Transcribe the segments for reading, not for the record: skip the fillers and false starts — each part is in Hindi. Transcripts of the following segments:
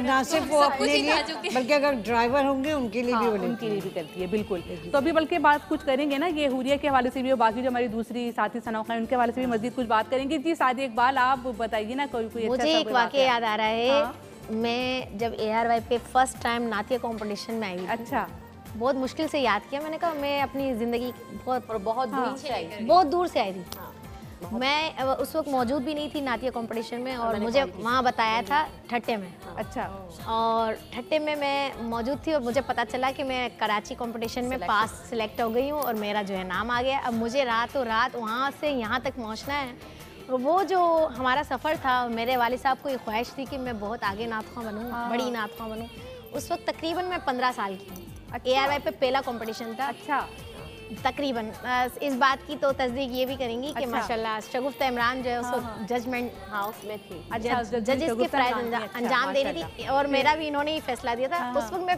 ना सिर्फ वो अपने लिए बल्कि अगर ड्राइवर होंगे उनके लिए भी, उनके लिए भी करती है, बिल्कुल। तो अभी बल्कि बात कुछ करेंगे ना ये हुरिया के हवाले से भी और बाकी जो हमारी दूसरी साथी सनौखा है उनके हवाले से भी मजीद कुछ बात करेंगे। जी सादिया इकबाल, आप बताइए ना कोई मुझे एक वाकया याद आ रहा है। मैं जब ARY पे फर्स्ट टाइम नातिया कंपटीशन में आई, अच्छा, बहुत मुश्किल से याद किया। मैंने कहा मैं अपनी ज़िंदगी बहुत दूर से आई थी। मैं उस वक्त मौजूद भी नहीं थी नातिया कंपटीशन में और मुझे वहाँ बताया था ठट्टे में। अच्छा, और ठट्टे में मैं मौजूद थी और मुझे पता चला कि मैं कराची कंपटीशन में पास सिलेक्ट हो गई हूँ और मेरा जो है नाम आ गया। अब मुझे रातों रात वहाँ से यहाँ तक पहुँचना है। वो जो हमारा सफ़र था, मेरे वालिद साहब को ये ख्वाहिश थी कि मैं बहुत आगे नात ख़्वां बनूँ, बड़ी नात ख़्वां बनूँ। उस वक्त तकरीबन मैं 15 साल की हूँ। ARY पे पहला कंपटीशन था। अच्छा, तकरीबन इस बात की तो तस्दीक ये भी करेंगी कि माशाल्लाह शगुफ्ता इमरान जो है उसको जजमेंट हाउस में थी, जजेस की फ़राइज़ अंजाम दे रही थी और मेरा भी इन्होंने ही फैसला दिया था। उस वक्त मैं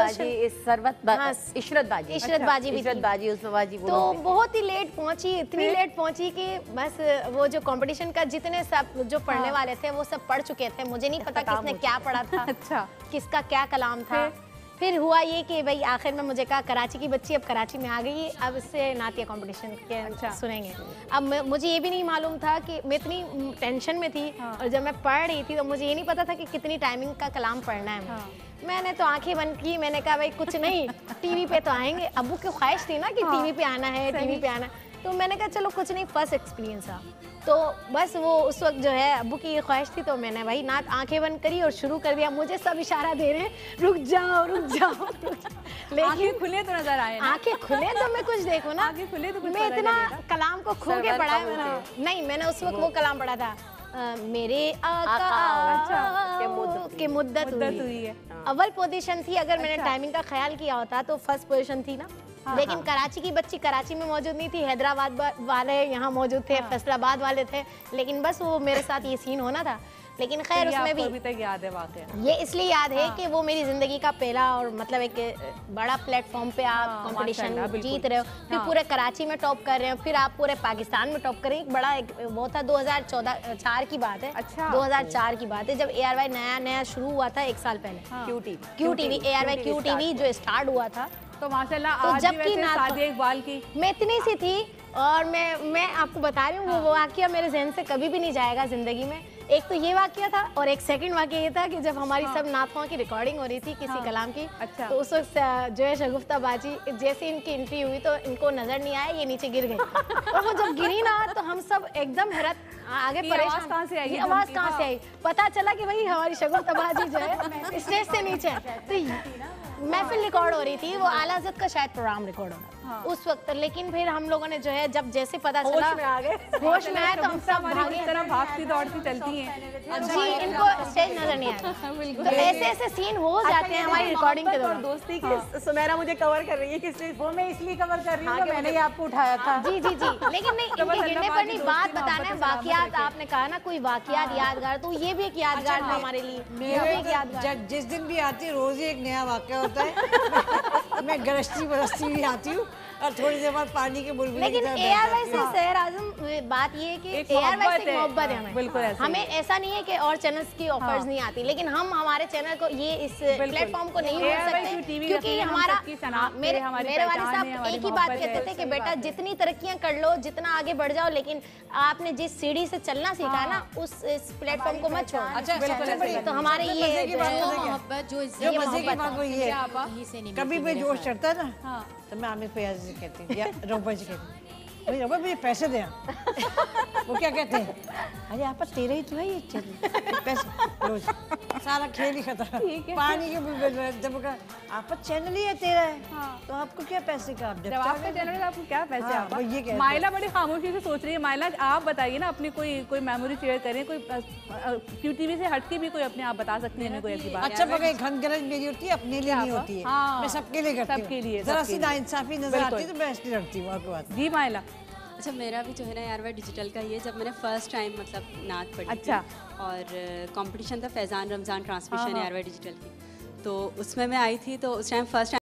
इशरत बाजी तो बहुत ही लेट पहुंची, इतनी लेट पहुंची कि बस वो जो कंपटीशन का जितने सब जो पढ़ने वाले थे वो सब पढ़ चुके थे। मुझे नहीं पता किसने क्या पढ़ा था, अच्छा, किसका क्या कलाम था। फिर हुआ ये कि भाई आखिर में मुझे कहा कराची की बच्ची अब कराची में आ गई, अब इससे नातिया कंपटीशन के सुनेंगे। अब मुझे ये भी नहीं मालूम था कि मैं इतनी टेंशन में थी और जब मैं पढ़ रही थी तो मुझे ये नहीं पता था कि कितनी टाइमिंग का कलाम पढ़ना है। मैंने तो आंखें बंद की, मैंने कहा भाई कुछ नहीं, टीवी पे तो आएंगे। अब्बू की ख्वाहिश थी ना कि टीवी पे आना है, टीवी पे आना है। तो मैंने कहा चलो कुछ नहीं, फर्स्ट एक्सपीरियंस था तो बस वो उस वक्त जो है अब्बू की ख्वाहिश थी तो मैंने भाई नात आंखें बंद करी और शुरू कर दिया। मुझे सब इशारा दे रहे हैं रुक जाओ रुक जाओ, लेकिन आंखें खुले तो नजर आए, आंखें खुले तो मैं कुछ देखूं ना, आंखें खुले तो कुछ मैं इतना कलाम को खो के पढ़ा है। नहीं, मैंने उस वक्त वो कलाम पढ़ा था, मेरे आका के मुद्दत हुई है। अव्वल पोजीशन थी। अगर मैंने टाइमिंग का ख्याल किया होता तो फर्स्ट पोजीशन थी ना। लेकिन कराची की बच्ची कराची में मौजूद नहीं थी, हैदराबाद वाले यहाँ मौजूद थे, फैसलाबाद वाले थे, लेकिन बस वो मेरे साथ ये सीन होना था। लेकिन खैर उसमें भी अभी तक याद है वाकया, ये इसलिए याद है कि वो मेरी जिंदगी का पहला और मतलब एक बड़ा प्लेटफॉर्म पे आप कंपटीशन जीत रहे हो, फिर पूरे कराची में टॉप कर रहे हो, फिर आप पूरे पाकिस्तान में टॉप कर रहे हो। एक बड़ा वो था 2014 की बात है। अच्छा, 2004 की बात है जब ARY नया शुरू हुआ था, 1 साल पहले। QTV ARY QTV जो स्टार्ट हुआ था। तो माशाल्लाह आज भी वैसे सादिया इकबाल की मैं इतनी सी थी और मैं आपको बता रही हूँ वो वाकया मेरे जहन से कभी भी नहीं जाएगा जिंदगी में। एक तो ये वाकया था और एक सेकंड वाकया ये था कि जब हमारी सब नातों की रिकॉर्डिंग हो रही थी किसी कलाम की, अच्छा, तो उस वक्त जो है शगुफ्ता बाजी जैसे इनकी एंट्री हुई तो इनको नजर नहीं आया, ये नीचे गिर गई और वो जब गिरी ना तो हम सब एकदम हैरत, आगे परेशान, कहाँ से आई, आवाज कहाँ से आई। पता चला कि भाई हमारी शगुफ्ता बाजी जो है स्टेज से नीचे, तो महफिल रिकॉर्ड हो रही थी, वो आला हज़रत का शायद प्रोग्राम रिकॉर्ड हो रहा उस वक्त। लेकिन फिर हम लोगों ने जो है जब जैसे पता चला होश में आए तो हम सब भागती दौड़ती चलती हैं जी, इनको स्टेज नजर नहीं आया। तो ऐसे सीन हो जाते हैं हमारी रिकॉर्डिंग के दौरान। दोस्ती की सुमेरा मुझे कवर कर रही है कि स्टेज वो मैं इसलिए कवर कर रही हूँ मैंने ही आपको उठाया था। जी जी जी, लेकिन नहीं इनके गिरने पर नहीं, बात बताना है, वाकयात आपने कहा ना कोई वाकयात यादगार, तो ये भी एक यादगार था हमारे लिए। जिस दिन भी आती है रोज ही एक नया वाकया होता है। मैं गरजती बरसती भी आती हूँ और थोड़ी देर बाद पानी के बुलबुले। लेकिन ARY से शहर आजम बात ये है कि ARY से मोहब्बत है हमें, बिल्कुल हमें ऐसा नहीं है कि और चैनल्स की ऑफर्स नहीं आती, लेकिन हम हमारे चैनल को ये इस प्लेटफॉर्म को नहीं भूल सकते क्योंकि हमारा मेरे वाले साहब एक ही बात कहते थे कि बेटा जितनी तरक्कियां कर लो, जितना आगे बढ़ जाओ, लेकिन आपने जिस सीढ़ी से चलना सीखा है ना उस प्लेटफॉर्म को मत छोड़ो। तो हमारे ये मोहब्बत जो मजे की बात वो ये है, कभी भी जोश चढ़ता है ना तो मैं आमिर फैयाज जी कहती हूँ या रोबा जी कहती हूँ, भाई रोबा मुझे पैसे दे। वो क्या कहते हैं, अरे आप तेरा ही तो है ये चैनल, पैसे रोज सारा खेल ही खत्म, पानी के बुलबुल। जब आप चैनल ही है तेरा है तो आपको क्या पैसे का, जब आपका चैनल है आपको क्या पैसे। आप ये माइला बड़ी खामोशी से सोच रही है। माइला आप बताइए ना अपनी कोई मेमोरी शेयर करें, कोई QTV से हटके भी कोई अपने आप बता सकती है कोई ऐसी बात। अच्छा मगर घनगरज मेरी होती है, अपने लिए नहीं होती है, मैं सबके लिए करती हूँ, सबके लिए जरा सी नाइंसाफी नजर आती है तो मैं इसलिए रखती हूँ आपके बात। जी माइला। अच्छा मेरा भी जो है ना ARY डिजिटल का ये जब मैंने फर्स्ट टाइम मतलब नात पढ़ी। अच्छा। और कंपटीशन था Faizan Ramzan transmission ARY digital की, तो उसमें मैं आई थी तो उस टाइम फर्स्ट